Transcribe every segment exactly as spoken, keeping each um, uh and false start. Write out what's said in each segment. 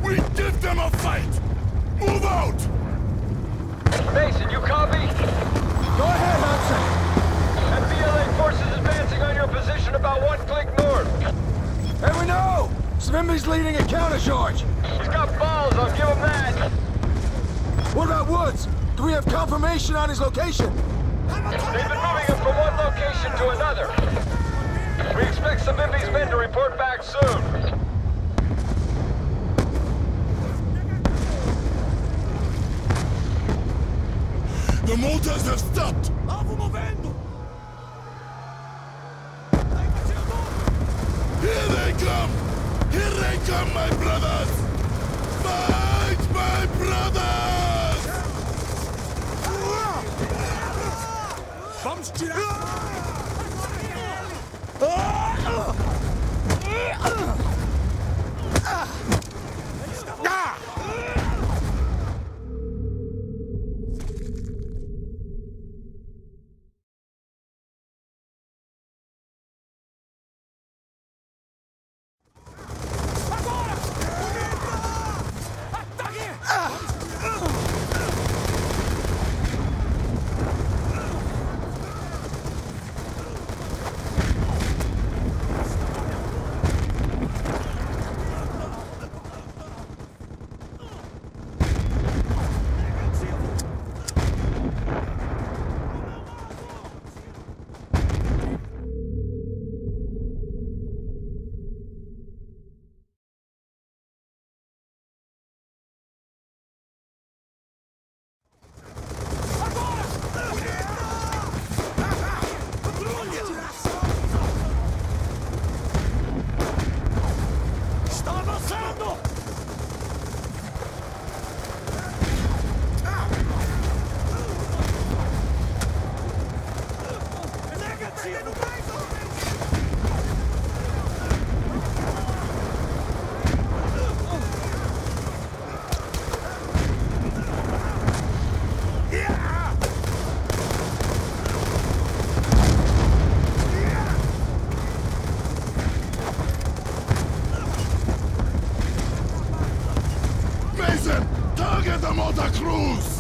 We give them a fight! Move out! Mason, you copy? Go ahead, Hudson. F B L A forces advancing on your position about one click north. Hey, we know! Svimby's leading a countercharge. He's got balls, I'll give him that. What about Woods? Do we have confirmation on his location? They've been moving him from one location to another. We expect Savimbi's men to report back soon. The motors have stopped! Here they come! Here they come, my brothers! Fight, my brothers! Vamos tirar! Target the Motor Cruise!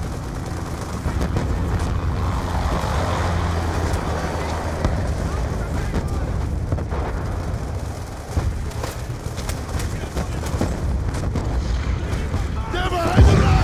They're behind the rock!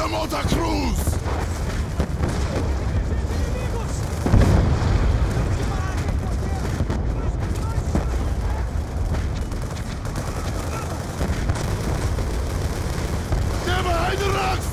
the motor cruise! They're behind the rocks!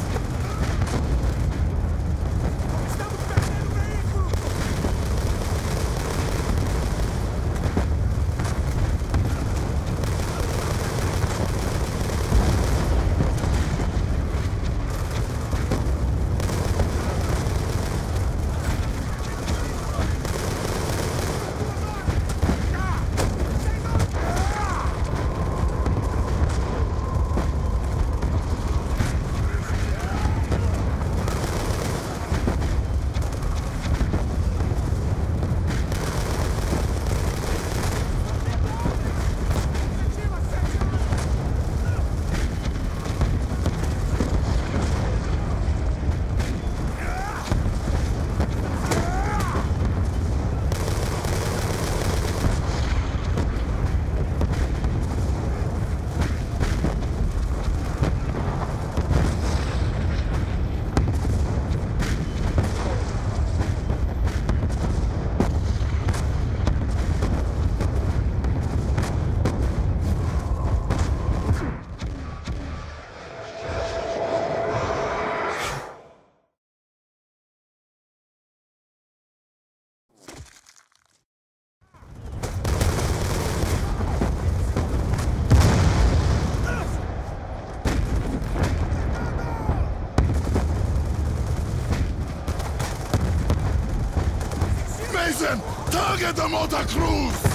Mason, target the motor cruise!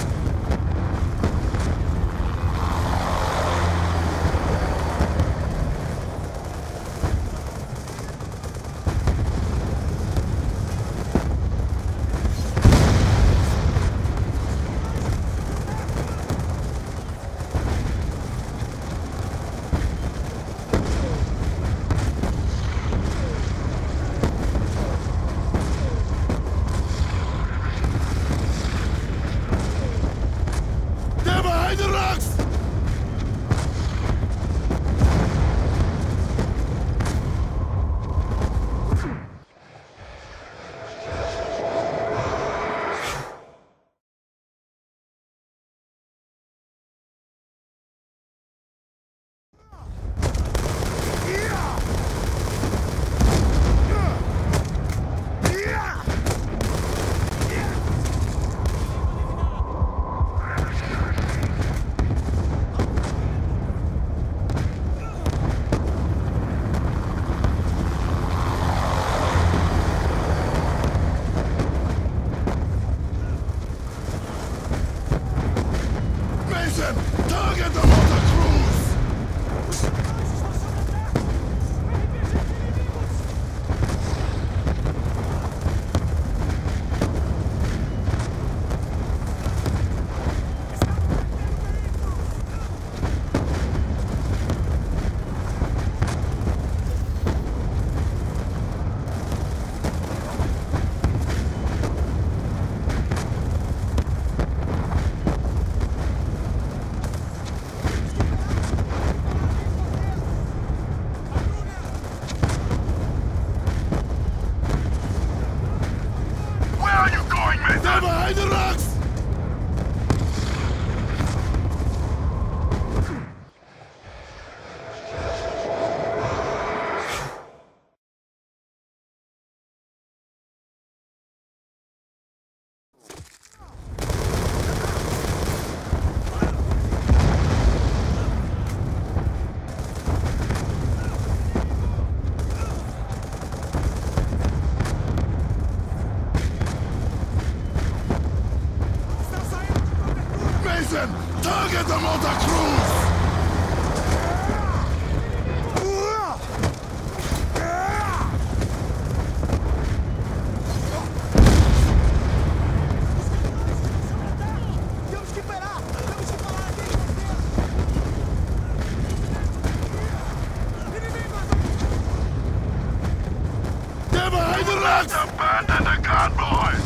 Target the motor cruise! They're behind the rocks! Target the motor cruise! They're behind the rocks! Abandon the convoy!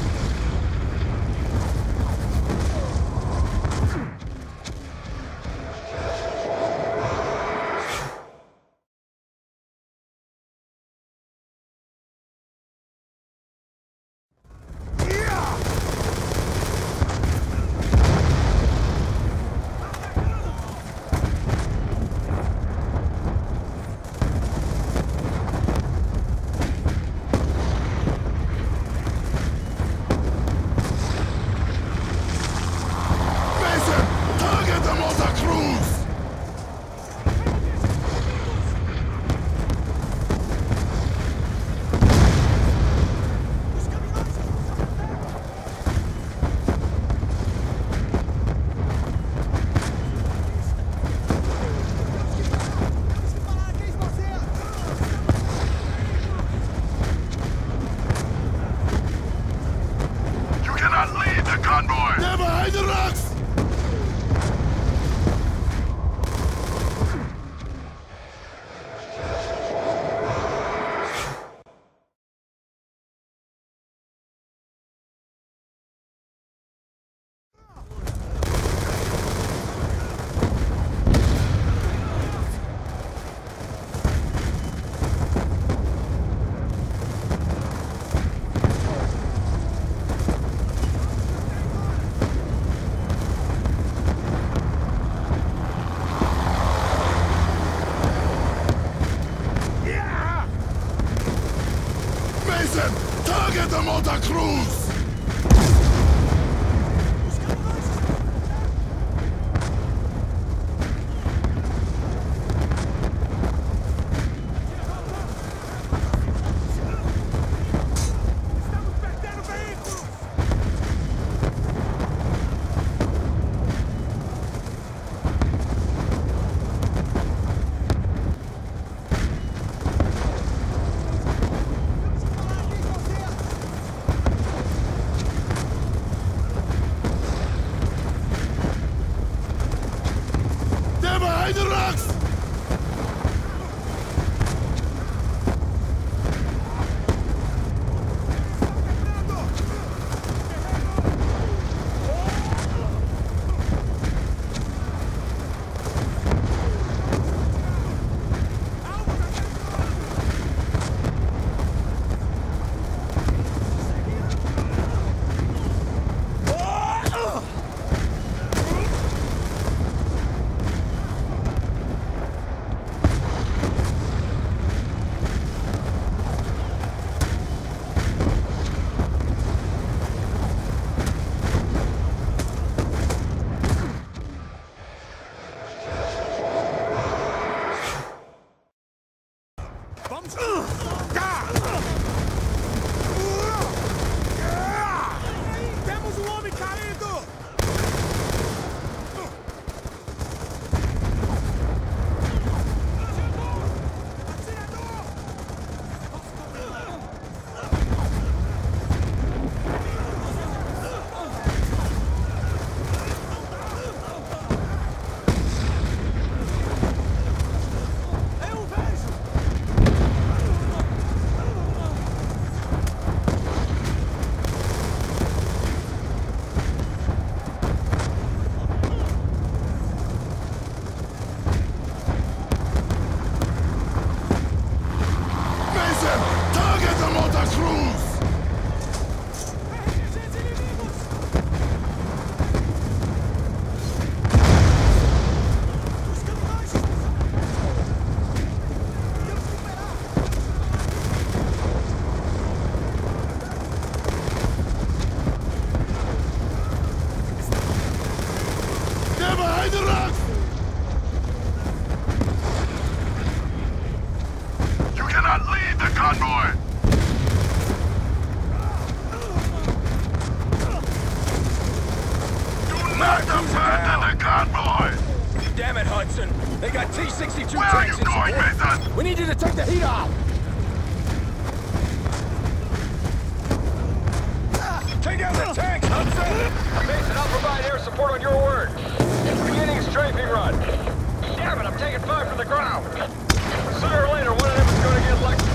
behind the rocks! Temos um homem caído! Eu vejo! Mason, target the Motor Cruise! Gente, inimigos! Os caminhões! Temos que esperar! They're behind the rocks! You cannot lead the convoy! Do not abandon the convoy! Damn it, Hudson! They got T sixty-two Where are you tanks in going, support. Mason? We need you to take the heat off! Take out the tanks, Hudson! Mason, I'll provide air support on your word. Beginning strafing run. Damn it, I'm taking fire from the ground. Sooner or later, one of them is going to get elected.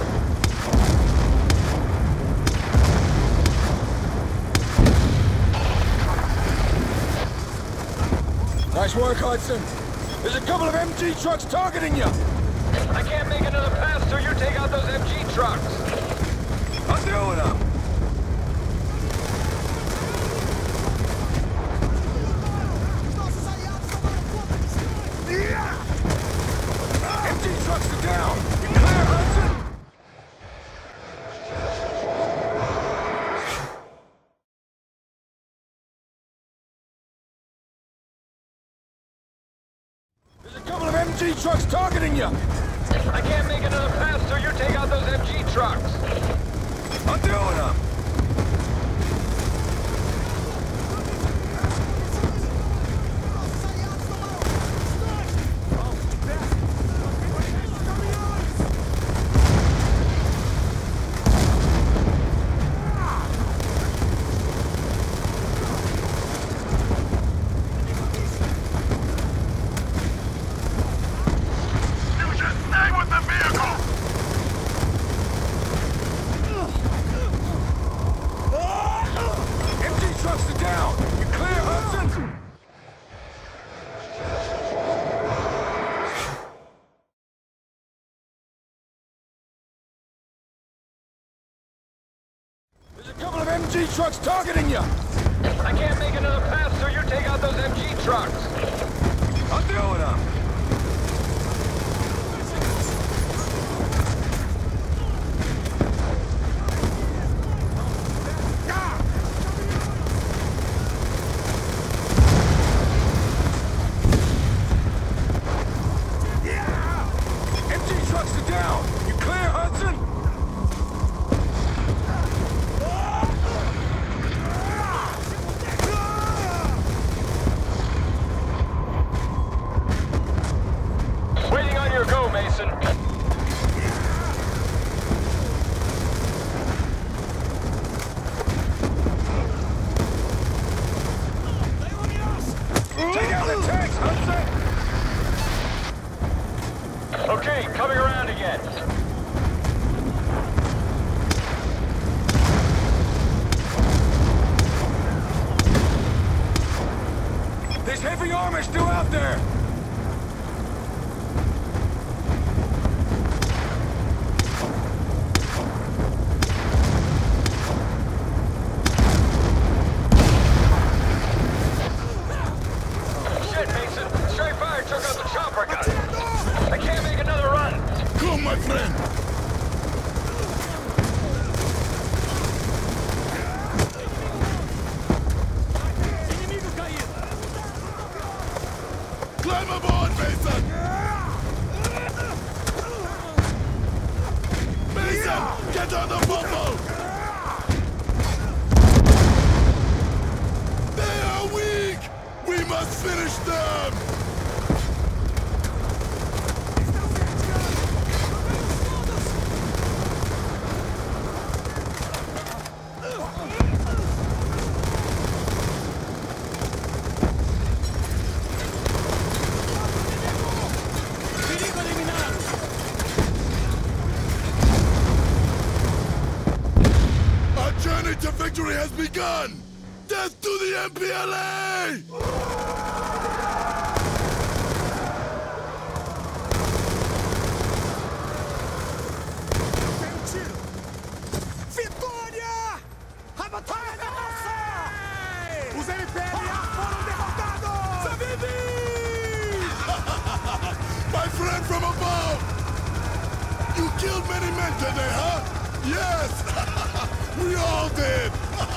Nice work, Hudson. There's a couple of M G trucks targeting you. I can't make another pass till you take out those M G trucks. I'm doing them. M G trucks are down. You clear, Hudson? There's a couple of M G trucks targeting you. I can't make another pass till you take out those M G trucks. I'm doing them. You should stay with the vehicle! M G trucks are down. You clear, Hudson? There's a couple of M G trucks targeting you. I can't make another pass till you take out those M G trucks. I'm doing them. M G trucks are down. You clear, Hudson? Waiting on your go, Mason. Take out the tanks, Hudson! Hey, coming around again. There's heavy armor still out there! Shit, Mason. Straight fire took out the chopper gun. I can't make another run. Come, my friend! Climb aboard, Mason! Mason, get on the bubble! They are weak! We must finish them! Our journey to victory has begun! Death to the M P L A! Vitória! A batalha é nossa! Os M P L A foram derrotados! Zavivi! My friend from above! You killed many men today, huh? Yes! We all did!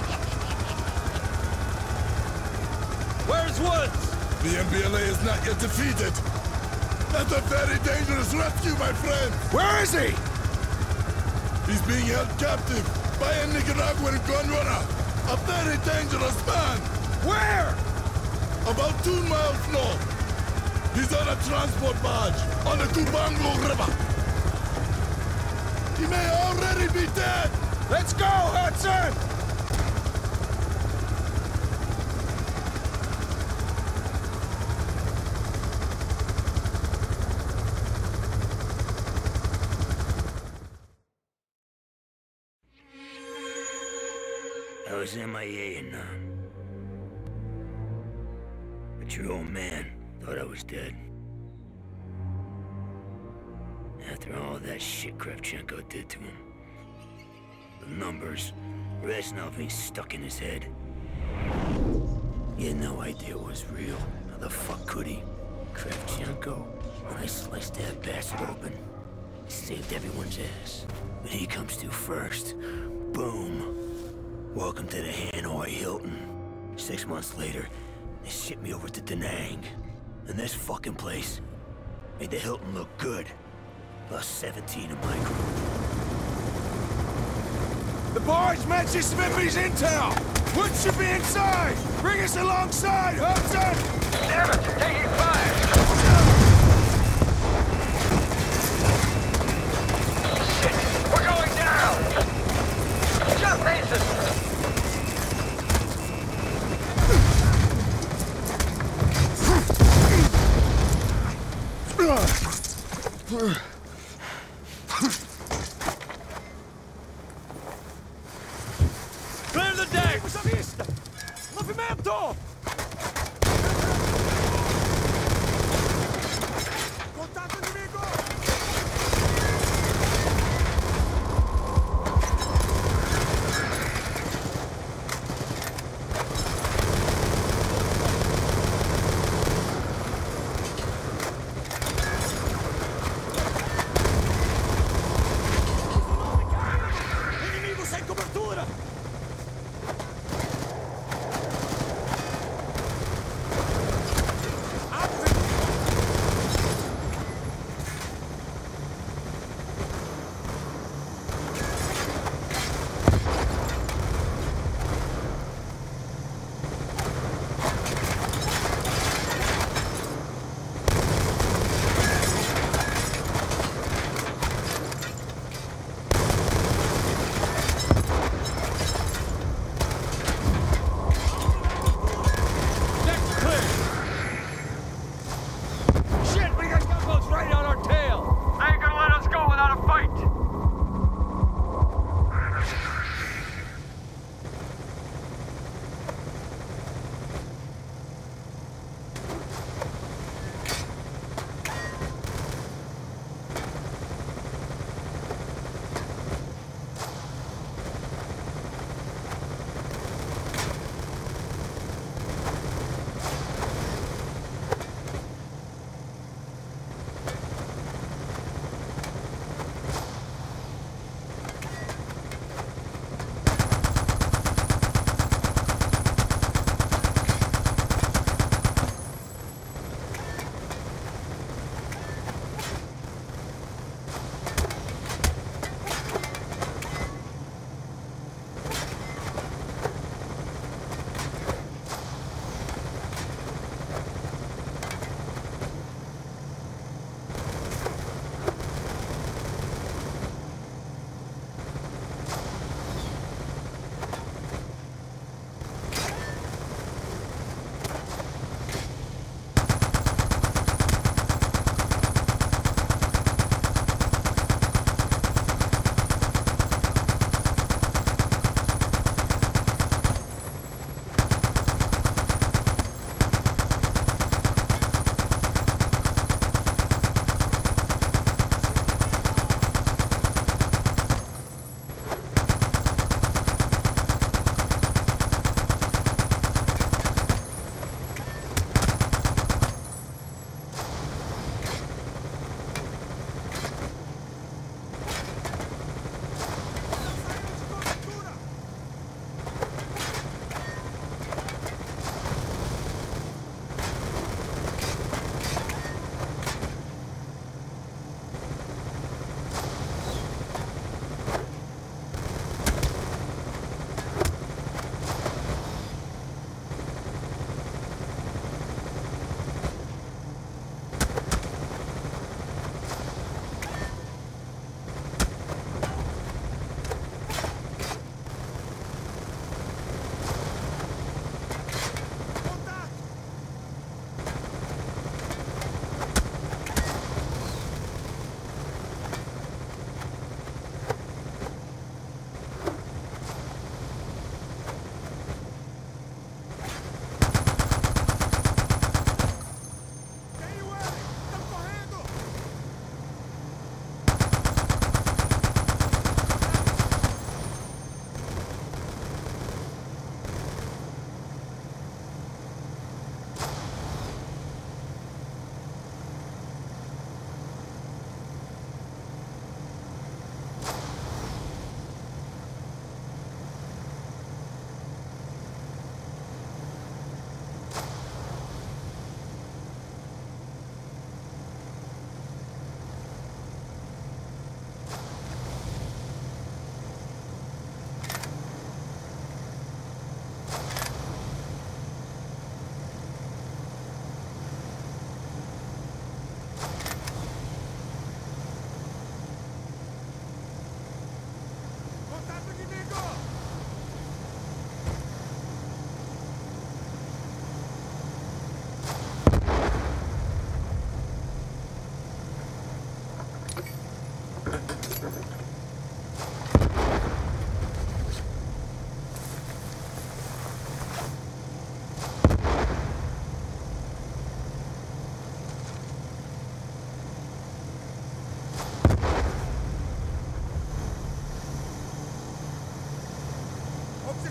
Where's Woods? The M P L A is not yet defeated! That's a very dangerous rescue, my friend! Where is he? He's being held captive by a Nicaraguan gun runner! A very dangerous man! Where? About two miles north. He's on a transport barge on the Cubango River. He may already be dead! Let's go, Hudson! I was M I A and uh, but your old man thought I was dead. After all that shit Kravchenko did to him. The numbers, Reznov being stuck in his head. He had no idea it was real. How the fuck could he? Kravchenko, when I sliced that bastard open, he saved everyone's ass. But he comes to first. Boom. Welcome to the Hanoi Hilton. Six months later, they shipped me over to Da Nang. And this fucking place made the Hilton look good. Lost seventeen of my group. The barge matches Smithy's intel! Woods should be inside! Bring us alongside, Hudson! Damn it! Taking fire! Shit! We're going down! Just Mason! Clear the deck! Movimento! Contato inimigo!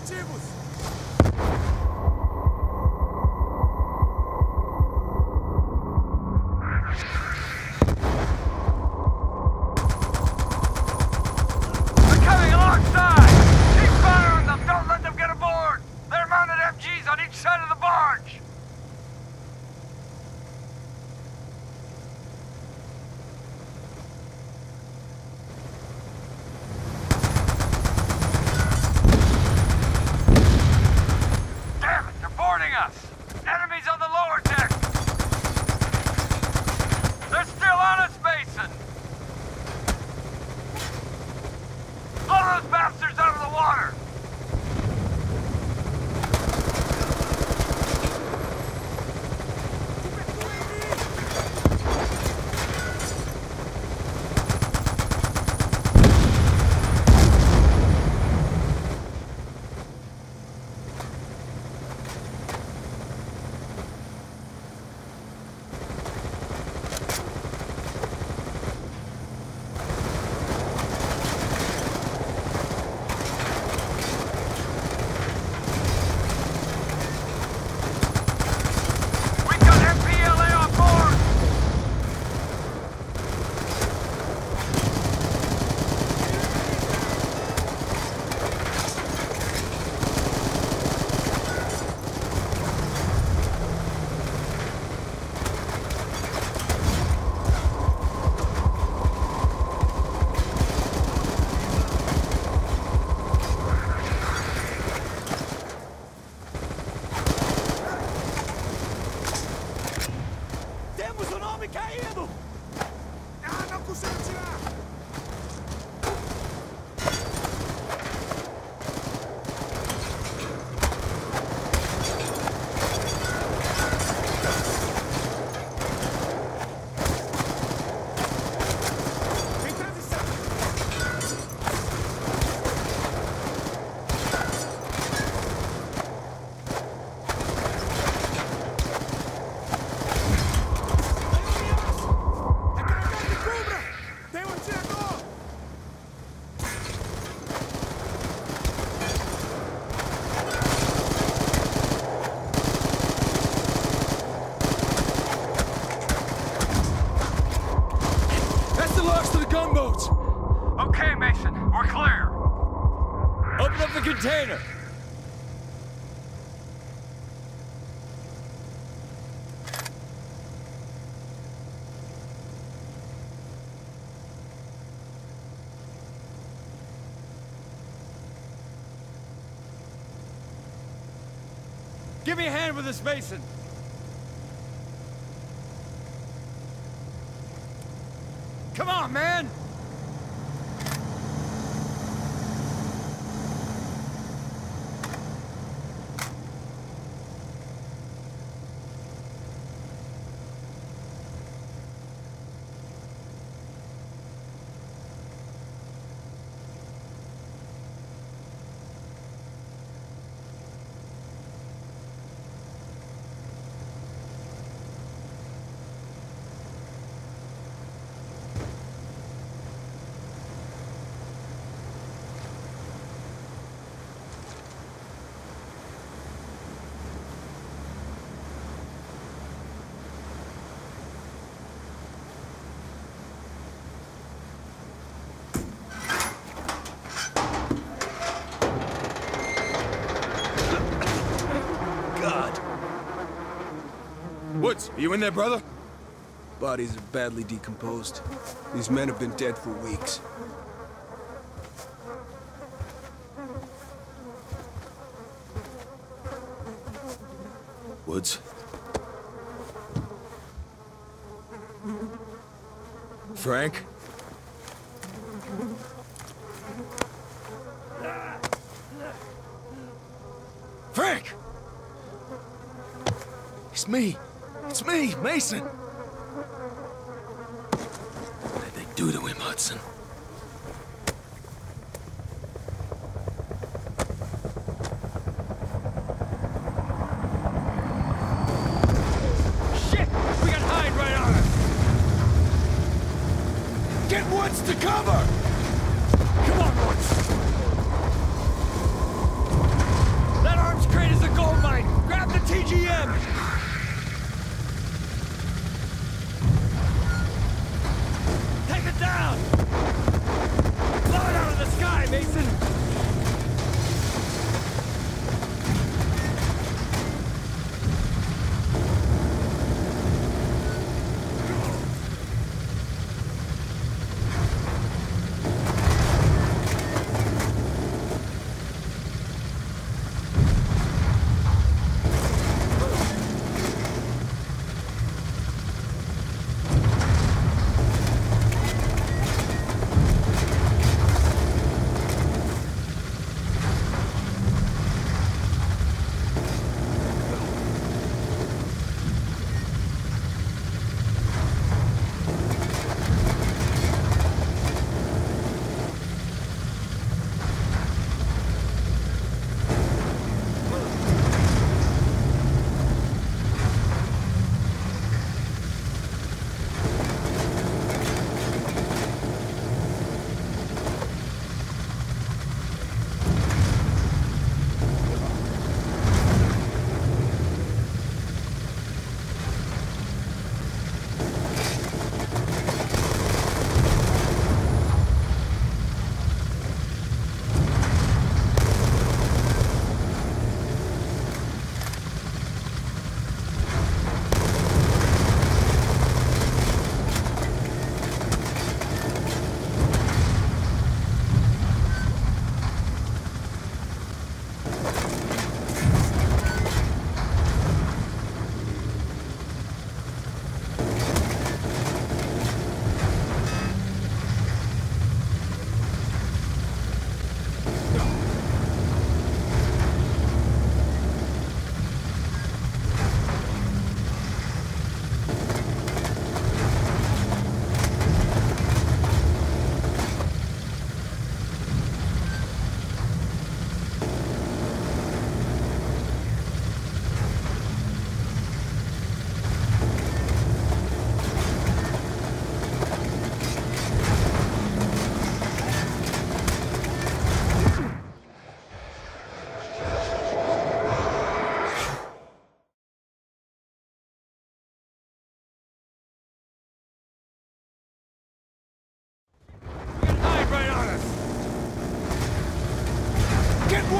objetivos! They're coming alongside! Keep firing them! Don't let them get aboard! They're mounted M Gs on each side of the barge! Us. Enemies on the lower deck! They're still on us, Mason! Blow those bastards out of the water! Okay, Mason, we're clear. Open up the container. Give me a hand with this, Mason. Come on, man! Woods, are you in there, brother? Bodies are badly decomposed. These men have been dead for weeks. Woods? Frank? Frank! It's me. It's me, Mason. What did they do to him, Hudson? Shit! We got Hyde right on us! Get Woods to cover! Come on, Woods!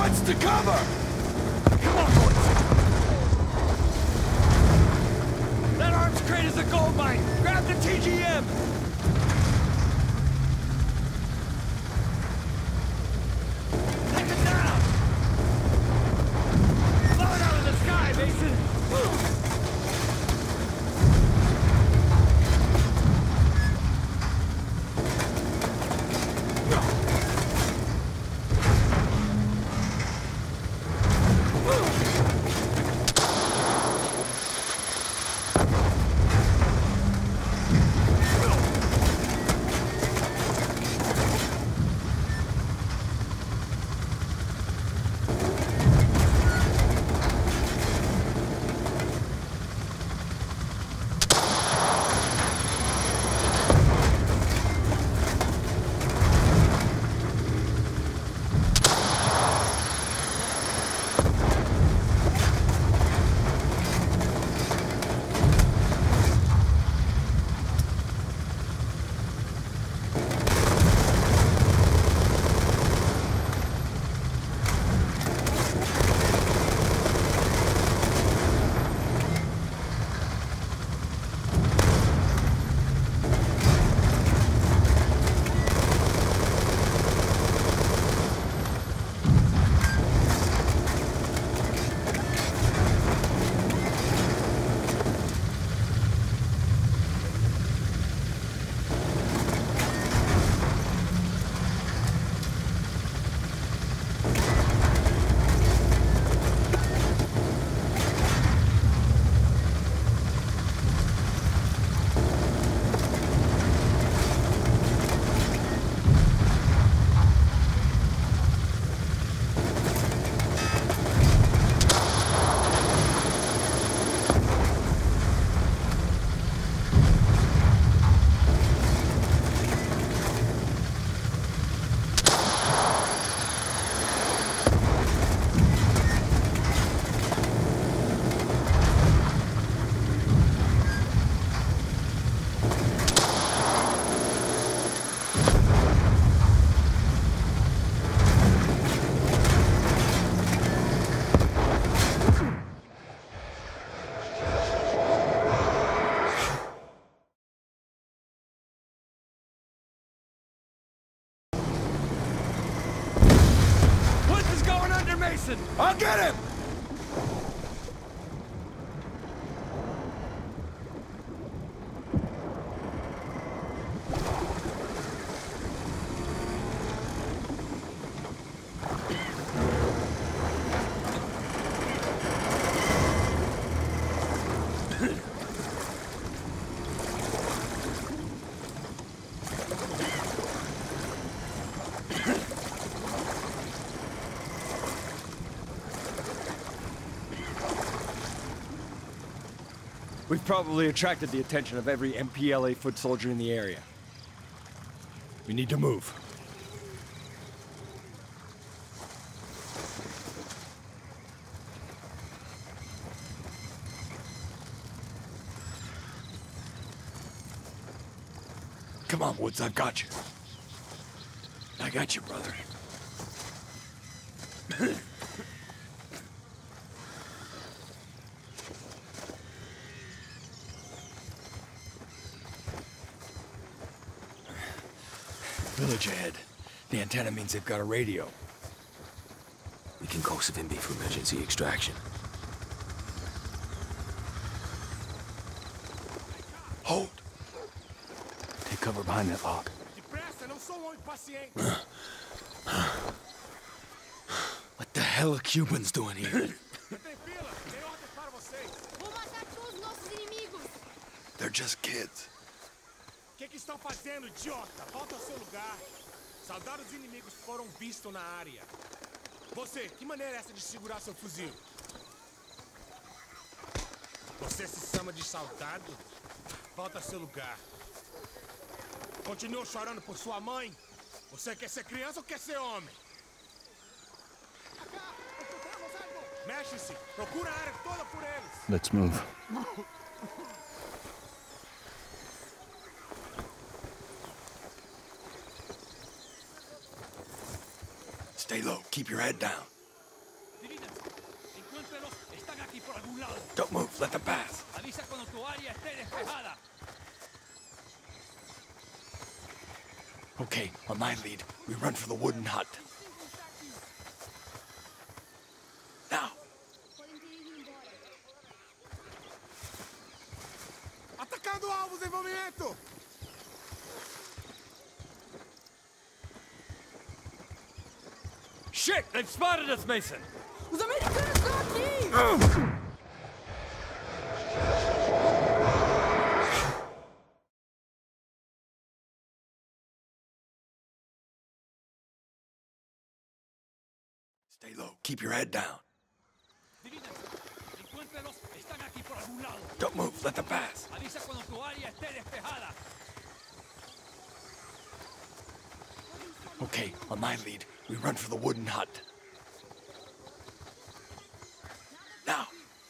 What's the cover? Come on, boys! That arms crate is a gold mine! Grab the T G M! Take it down! Blow it out of the sky, Mason! I'll get him! We've probably attracted the attention of every M P L A foot soldier in the area. We need to move. Come on, Woods, I've got you. I got you, brother. Village ahead. The antenna means they've got a radio. We can call Savimbi for emergency extraction. Hold! Take cover behind that log. What the hell are Cubans doing here? They're just kids. O que que estão fazendo, idiota? Volta ao seu lugar. Soldados inimigos foram vistos na área. Você, que maneira é essa de segurar seu fuzil? Você se chama de soldado? Volta ao seu lugar. Continua chorando por sua mãe? Você quer ser criança ou quer ser homem? Mexe-se! Procura a área toda por eles! Let's move. Stay low. Keep your head down. Don't move, let them pass. Avisa cuando tu área esté despejada. Okay, on my lead, we run for the wooden hut. Now. Atacando alvos em movimento! Shit! They've spotted us, Mason! Os americanos estão aqui! Stay low. Keep your head down. Don't move. Let them pass. Avisa cuando tu área esté despejada. Okay, on my lead, we run for the wooden hut. Now.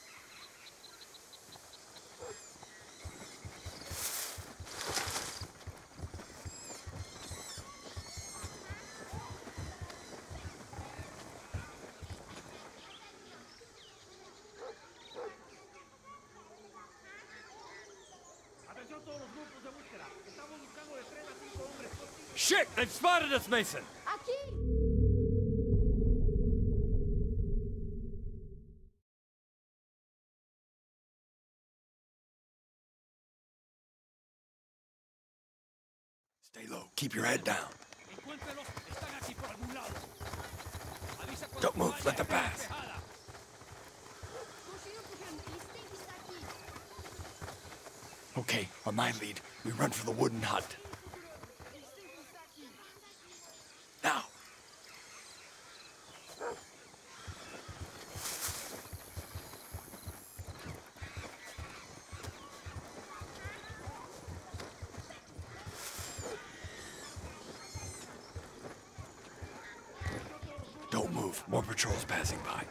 Shit! They've spotted us, Mason! Aqui! Stay low. Keep your head down. Don't move. Let them pass. Okay, on my lead, we run for the wooden hut. Now. Don't move. More patrols passing by.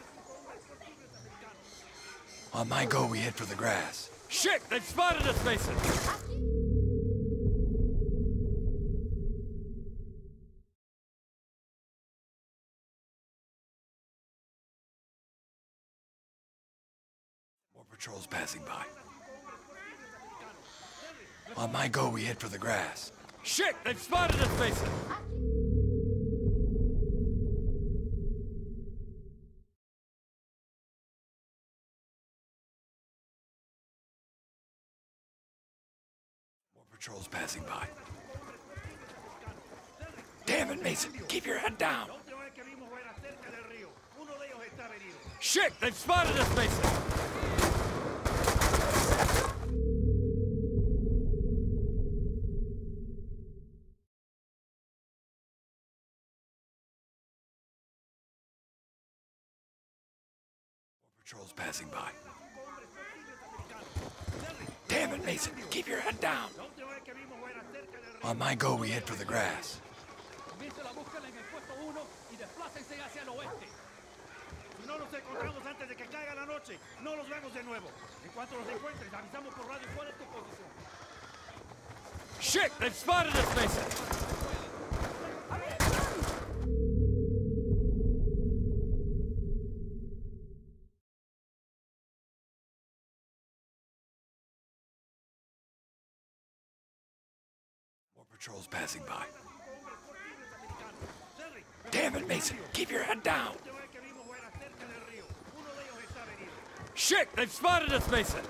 On my go, we head for the grass. Shit! They've spotted us, Mason! More patrols passing by. On my go, we head for the grass. Shit! They've spotted us, Mason! Patrols passing by. Damn it, Mason! Keep your head down! Shit! They've spotted us, Mason! More patrols passing by. Damn it, Mason! Keep your head down! On my go, we head for the grass. Shit! They've spotted us, Mason! Patrols passing by. Damn it, Mason! Keep your head down! Shit! They've spotted us, Mason!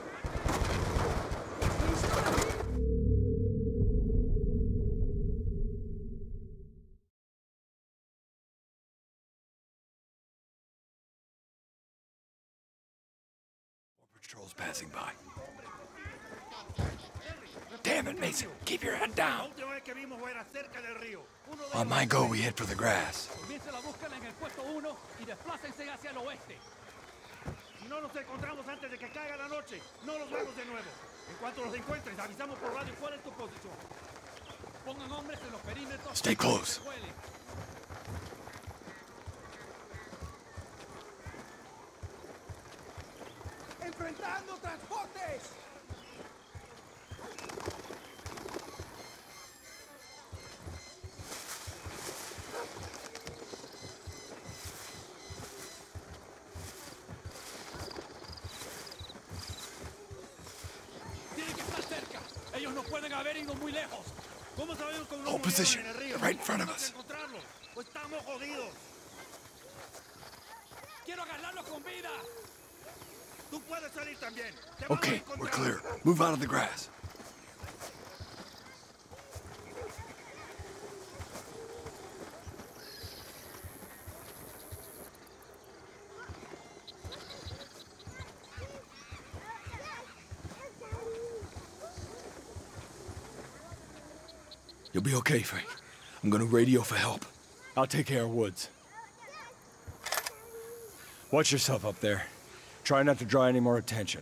More patrols passing by. Damn it, Mason! Keep your head down! On my go, we head for the grass. Stay close. Enfrentando transportes! pueden haber ido muy lejos. ¿Cómo sabemos cómo Hold position. They're right in front of us. encontrarlos? Pues estamos jodidos. Quiero agarrarlos con vida. Tú puedes salir también. Te vamos a Okay, we're encontrar. clear. Move out of the grass. You'll be okay, Frank. I'm gonna radio for help. I'll take care of Woods. Watch yourself up there. Try not to draw any more attention.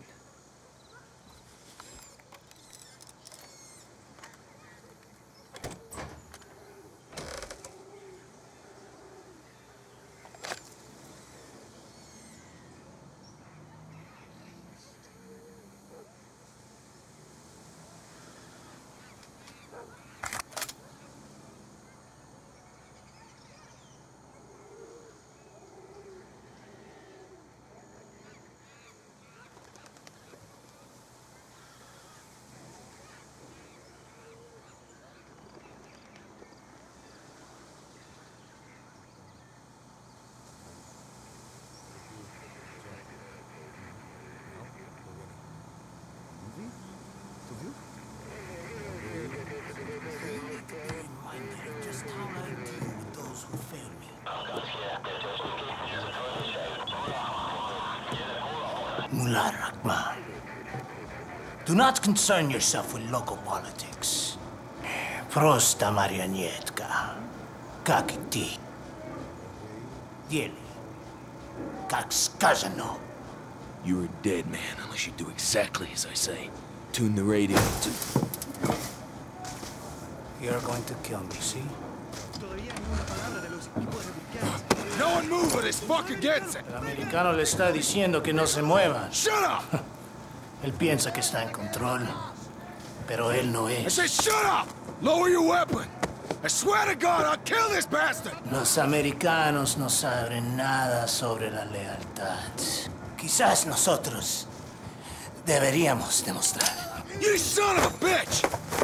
Mullah Rahman. Do not concern yourself with local politics. Prosta marionetka. Как и ты. Делай. Как сказано. You're a dead man unless you do exactly as I say. Tune the radio to... You're going to kill me, see? No one move or this fucker gets it! El americano le está diciendo que no se muevan. Shut up! Él piensa que está en control, pero él no I es. say shut up! Lower your weapon! I swear to God, I'll kill this bastard! Los americanos no saben nada sobre la lealtad. Quizás nosotros deberíamos demostrar. You son of a bitch!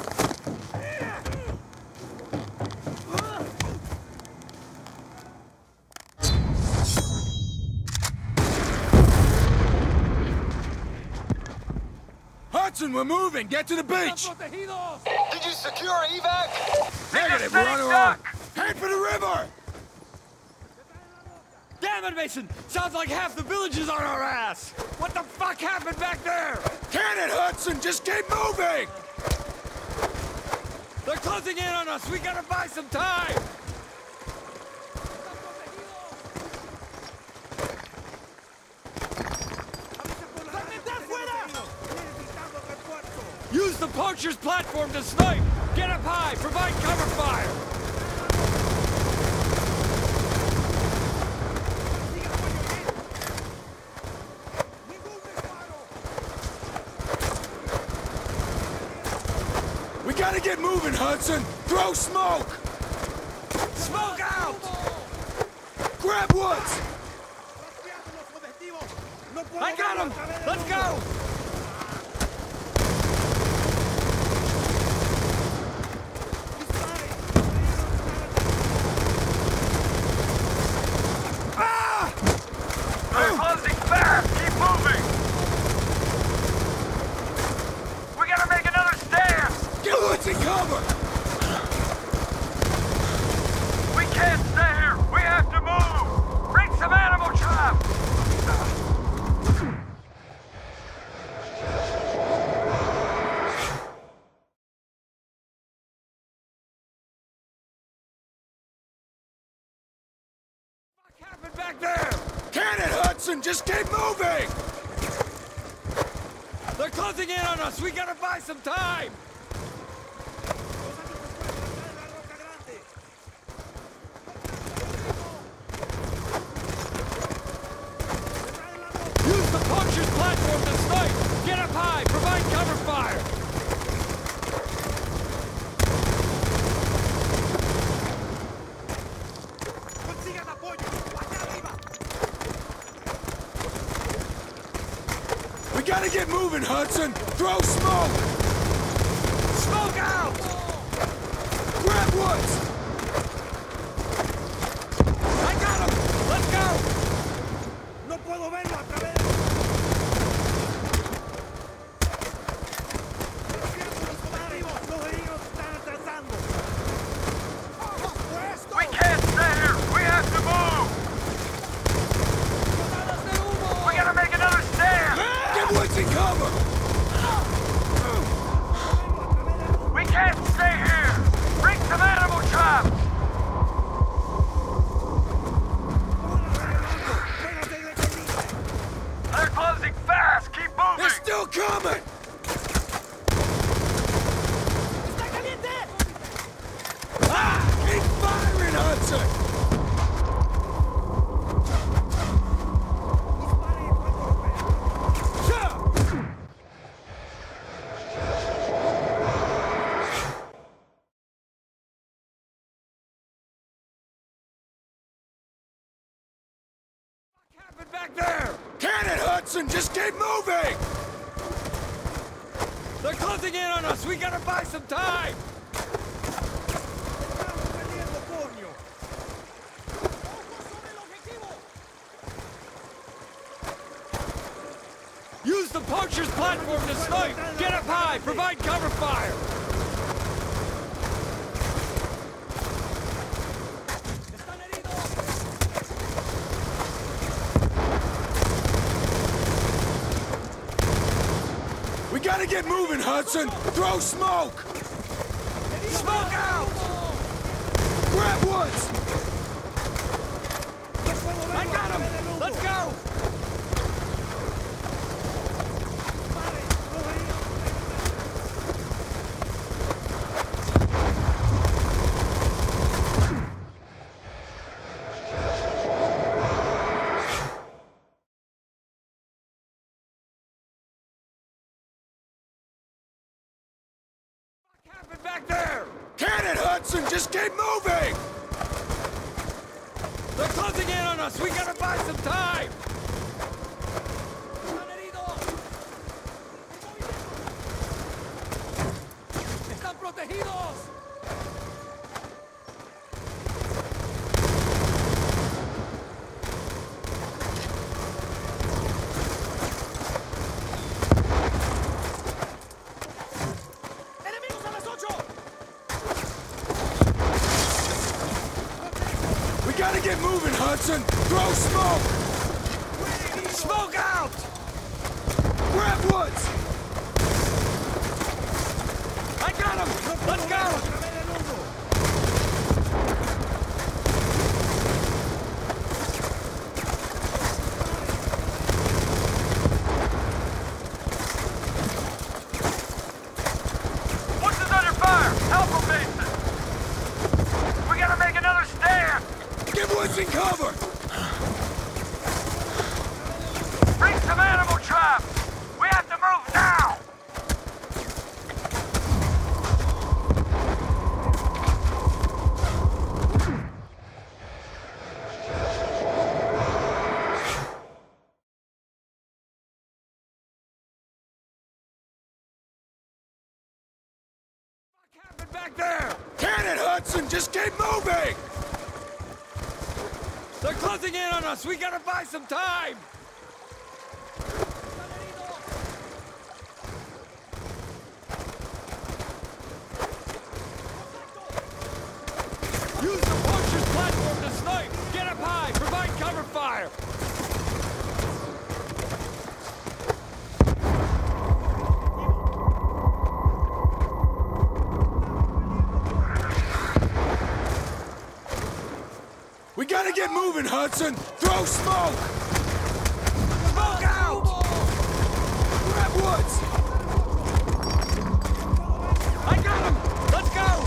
Hudson, we're moving! Get to the beach! Did you secure evac? Negative, we're on our own! Head for the river! Damn it, Mason! Sounds like half the village is on our ass! What the fuck happened back there? Can it, Hudson? Just keep moving! They're closing in on us! We gotta buy some time! Use the poacher's platform to snipe! Get up high! Provide cover fire! We gotta get moving, Hudson! Throw smoke! Smoke out! Grab Woods! I got him! Let's go! They're closing fast! Keep moving! We gotta make another stand! Get Woods in cover! We can't stay here! We have to move! Bring some animal trap! What happened back there? Can it, Hudson? Just keep moving! They're closing in on us! We gotta buy some time! Use the poacher's platform to snipe! Get up high! Provide cover fire! We gotta get moving, Hudson! Throw smoke! Smoke back there! Can it, Hudson? Just keep moving! They're closing in on us! We gotta buy some time! Use the poacher's platform to snipe! Get up high! Provide cover fire! We gotta get moving, Hudson! Throw smoke! Smoke out! Grab Woods! I got him! Let's go! Back there! Can it, Hudson? Just keep moving! They're closing in on us! We gotta buy some time! ¡Están protegidos! Gotta get moving, Hudson! Throw smoke! Smoke out! Grab Woods! I got him! Let's go! Woods is under fire! Help him, Mason! We gotta make another stand! Get Woods in cover! Bring some animal trap! We have to move now! What happened back there? Can it, Hudson? Just keep moving! They're closing in on us! We gotta buy some time! Use the poacher's platform to snipe! Get up high! Provide cover fire! We gotta get moving, Hudson! Throw smoke! Smoke out! Grab Woods! I got him! Let's go!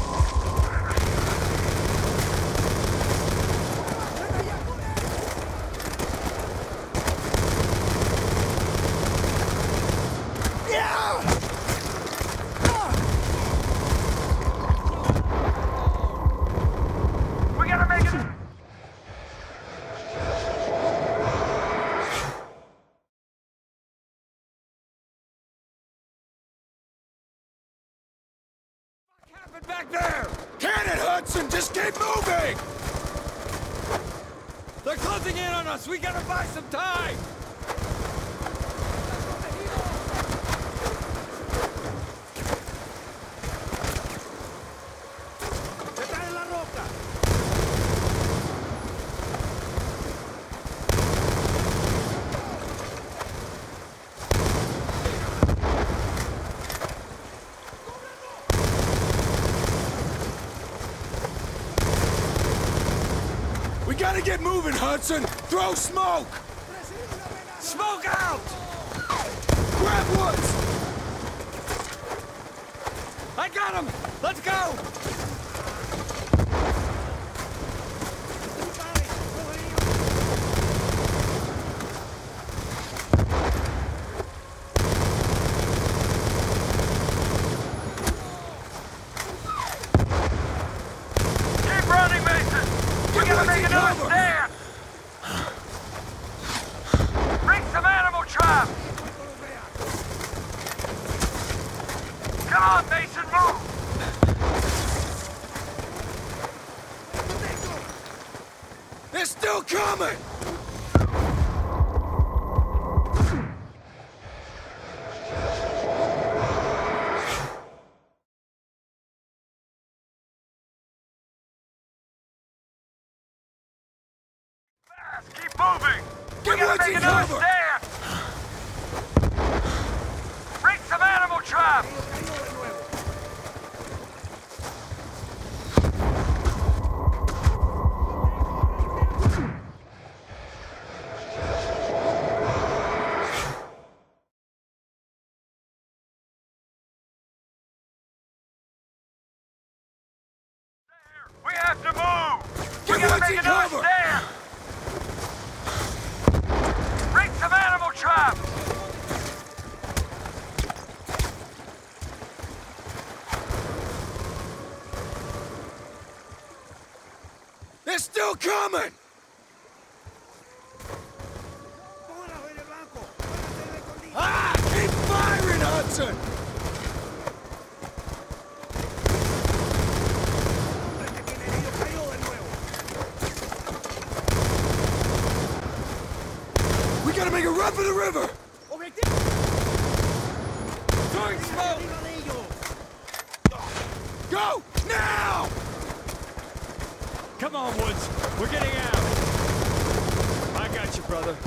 We gotta make it... Back there! Can it, Hudson? Just keep moving! They're closing in on us! We gotta buy some time! We gotta get moving, Hudson! Throw smoke! Smoke out! Grab Woods! I got him! Let's go! Keep running, Mason! We gotta make another stand! coming! Keep moving! Get We gotta what's make in another cover! stand! Bring some animal traps! We have to move! Get We gotta what's make in another cover! stand! Bring some animal traps! They're still coming! Ah! Keep firing, Hudson! We gotta make a run for the river! Throwing smoke! Go! Now! Come on, Woods. We're getting out. I got you, brother.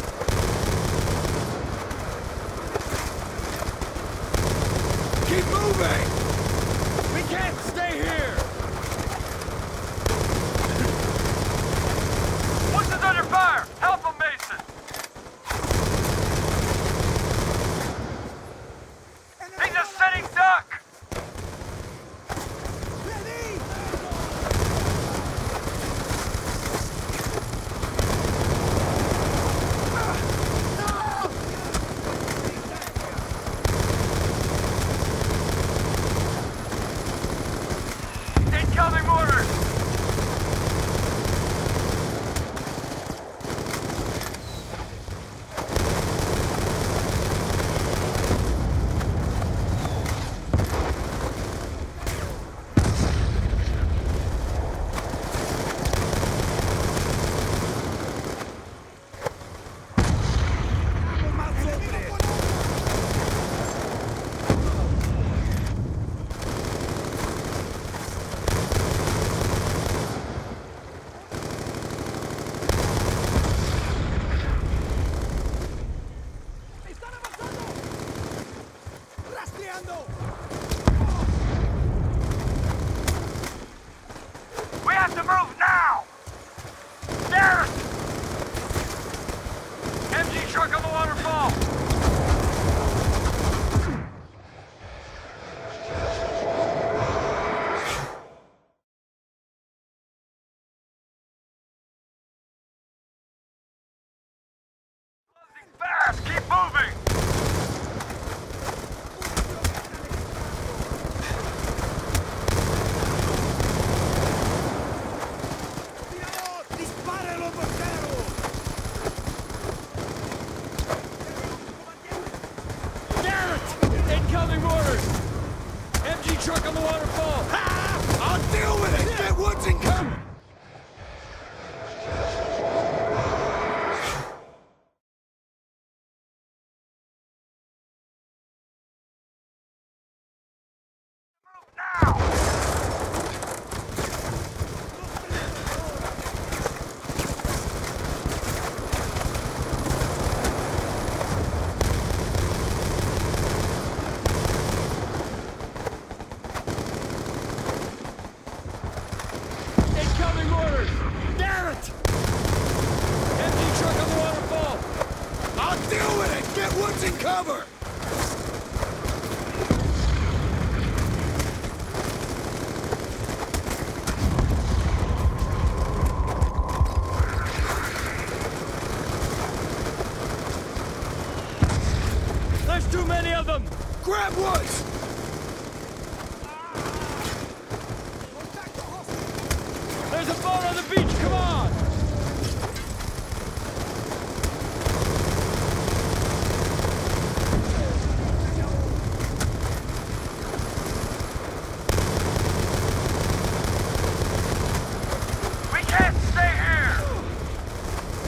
Keep moving! We can't stay here! Woods is under fire! Help him, Mason! He's a sitting duck! Incoming mortars! We have to move now! Garrett! M G truck on the waterfall! Closing fast! Keep moving! Garrett! Incoming mortars! M G truck on the waterfall! Ah! I'll deal with it! Get Woods and cover! Now! Incoming mortars! Garrett! M G truck on the waterfall! I'll deal with it! Get Woods and cover! There's too many of them! Grab Woods! There's a boat on the beach, come on! We can't stay here!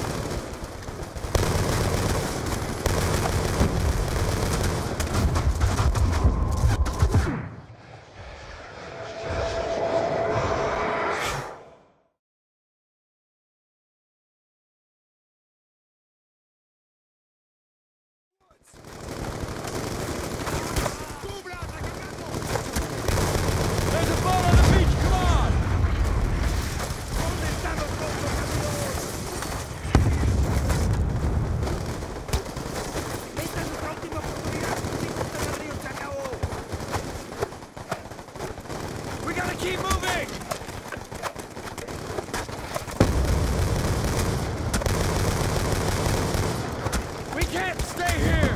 keep moving! We can't stay here!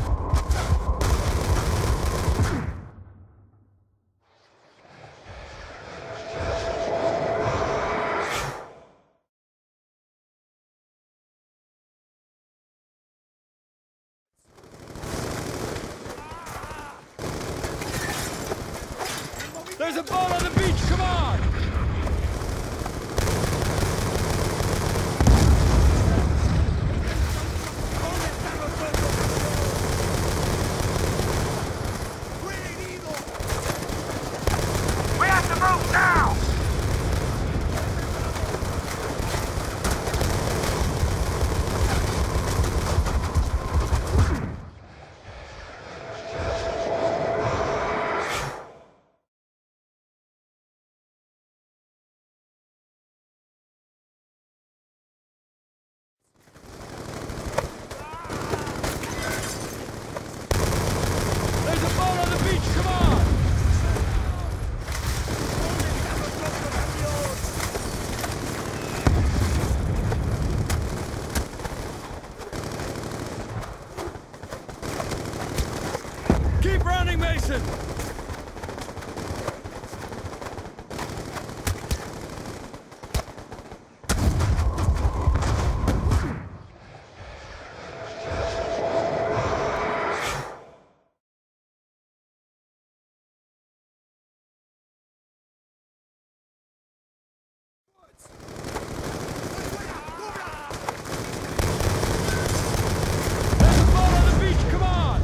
There's a boat on the beach, come on! We have to move now! There's a boat on the beach, come on! Keep running, Mason! There's a boat on the beach, come on!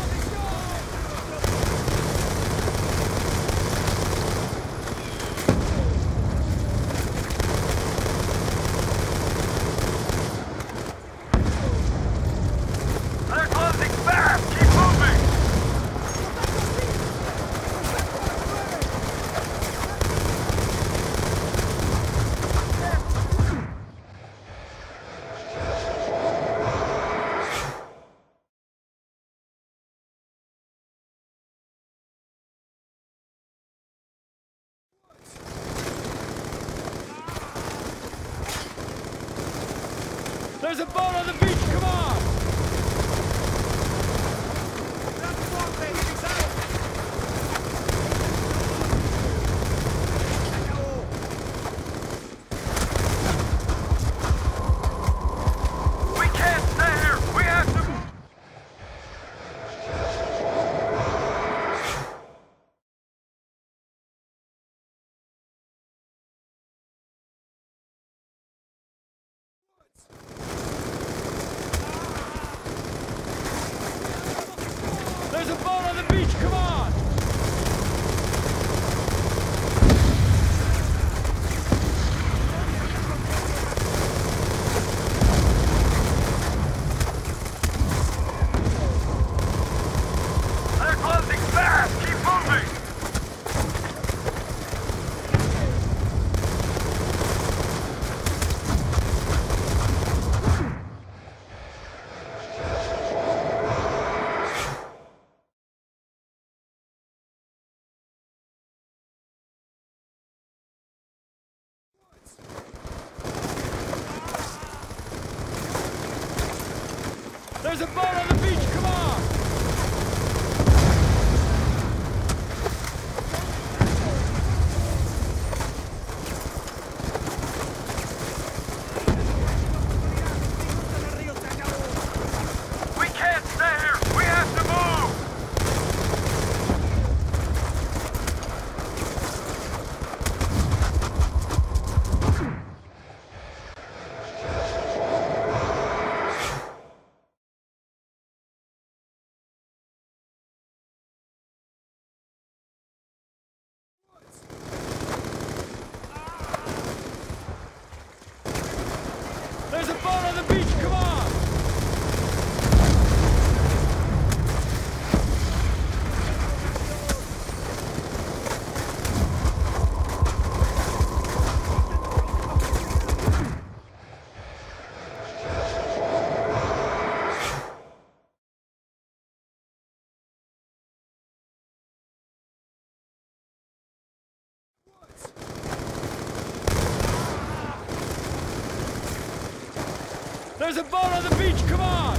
They're closing fast! Keep moving! There's a boat on the beach, come on! We can't stay here! We have to move! There's a boat on the beach, come on! They're closing fast! Keep moving! There's a boat on the beach, come on! We can't stay here! We have to move! There's a boat on the beach, come on!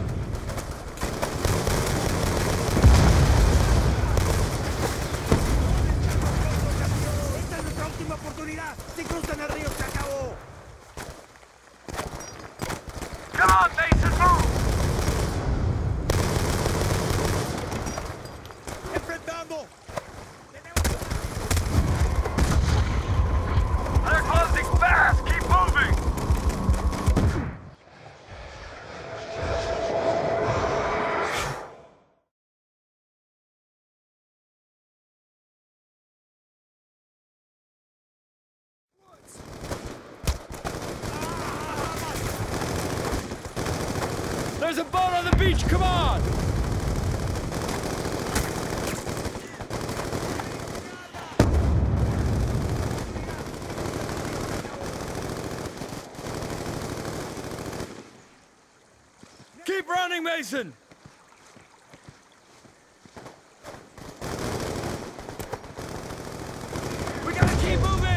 Esta es nuestra última oportunidad. Si cruzan el río, se acabó. Come on, Mason, move! Enfrentando. They're closing fast! Keep moving! There's a boat on the beach, come on! Keep running, Mason! We gotta keep moving!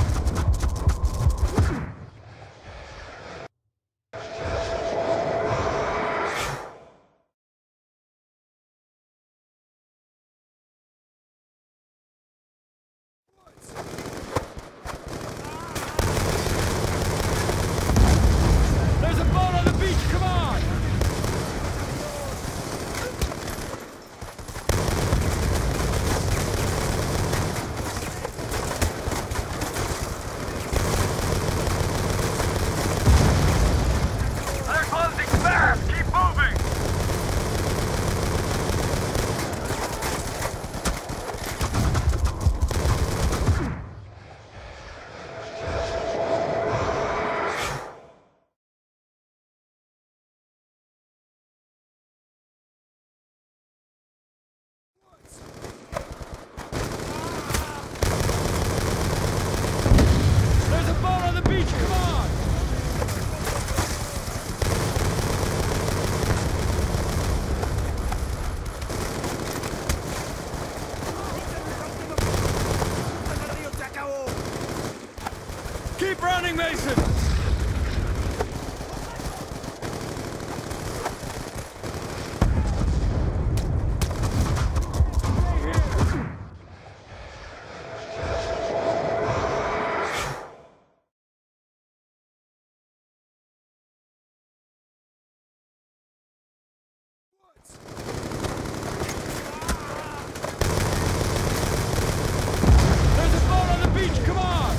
There's a boat on the beach, come on! They're closing fast! Keep moving! There's a boat on the beach, come on! El río se acabó. Keep running, Mason! There's a boat on the beach, come on!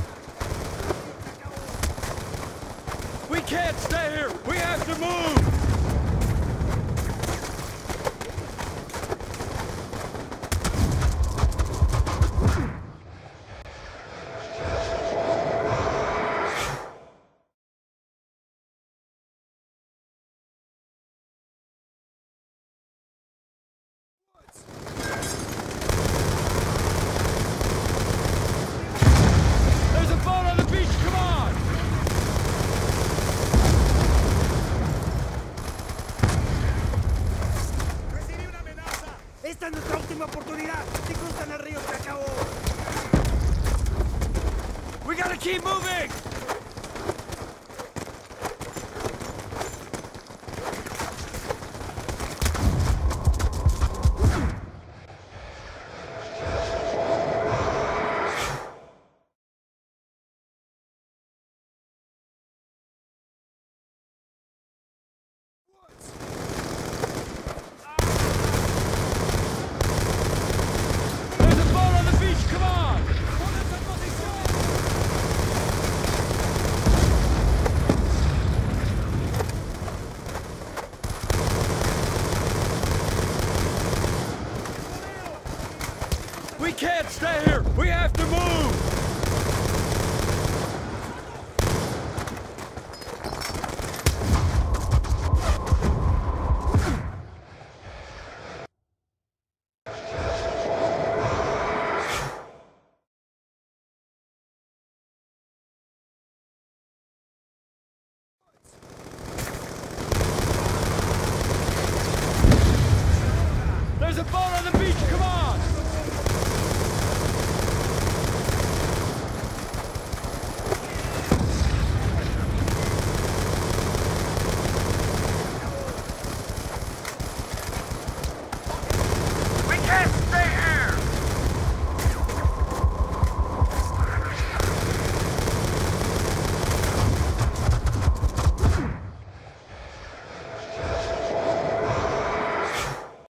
We can't stay here! We have to move!